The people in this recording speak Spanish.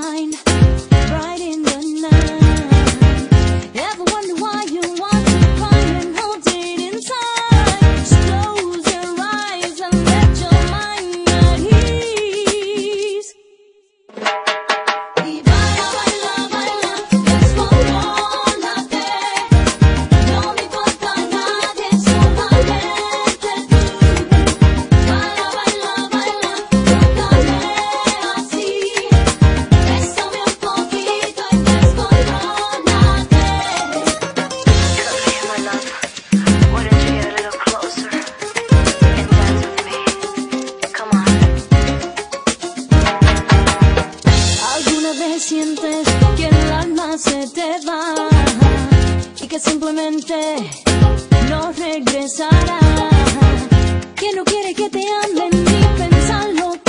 shine bright in the night. Ever wonder why you want to cry and hold it inside? Just close your eyes and let your mind at ease. Y baila, baila, baila, desmorónate. No me importa nadie, solamente tú. Baila, baila, baila, tócame así. Bésame un poquito y desmorónate. Come here, my love. Why don't you get a little closer and dance with me? Come on. ¿Alguna vez sientes que el alma se te va y que simplemente no regresará? Que no quiere que te amen ni pensarlo